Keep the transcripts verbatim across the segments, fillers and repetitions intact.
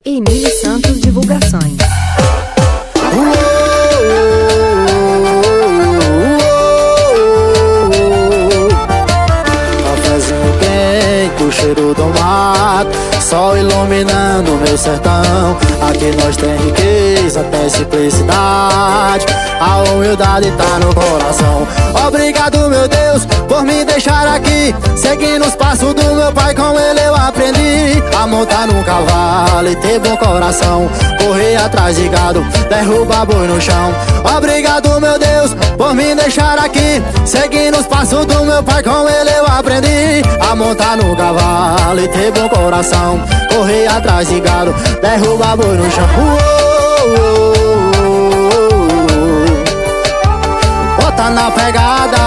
Emílio Santos Divulgações. Cafézinho quente, o cheiro do mato, sol iluminando meu sertão. Aqui nós tem riqueza, tem simplicidade, a humildade tá no coração. Obrigado, meu Deus, por me deixar aqui, seguindo os passos do meu pai. Com ele eu aprendi a montar num cavalo e ter bom coração, correr atrás de gado, derrubar boi no chão. Obrigado, meu Deus, por me deixar aqui, seguindo os passos do meu pai. Com ele eu aprendi a montar no cavalo e ter bom coração, correr atrás de gado, derrubar boi no chão. Uou, uou, uou. Bota na pegada.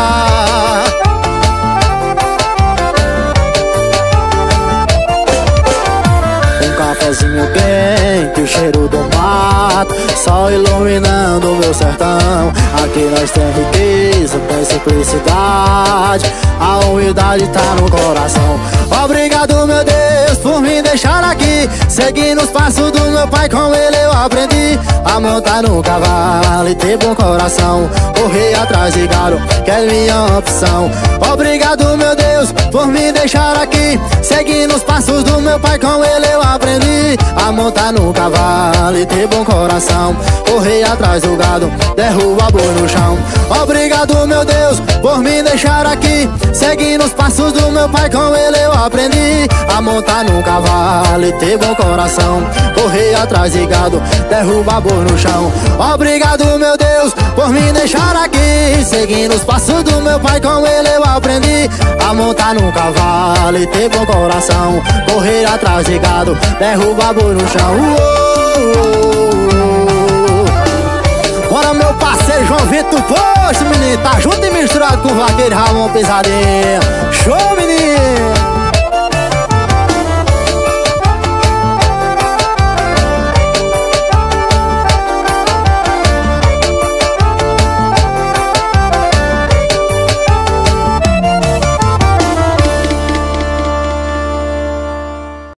Cafézinho quente, o cheiro do mato, sol iluminando meu sertão. Aqui nós tem riqueza, tem simplicidade, a humildade tá no coração. Obrigado, meu Deus, por me deixar aqui, seguindo os passos do meu pai. Com ele eu aprendi a montar no cavalo e ter bom coração, correr atrás de gado, que é minha opção. Obrigado, meu Deus, por me deixar aqui, seguindo os passos do meu pai. Com ele eu aprendi a montar no cavalo e ter bom coração, correr atrás do gado, derrubar boi no chão. Obrigado, meu Deus, por me deixar aqui, seguindo os passos do meu pai. Com ele eu aprendi a montar no cavalo e ter bom coração, correr atrás de gado, derrubar boi no chão. Obrigado, meu Deus, por me deixar aqui, seguindo os passos do meu pai. Com ele eu aprendi a montar no cavalo e ter bom coração, correr atrás de gado, derrubar boi no chão. Uou, uou. Bora, meu parceiro João Vitor Posto, menino, tá junto e misturado com o vaqueiro Ramon Pisadinha. Show, menino!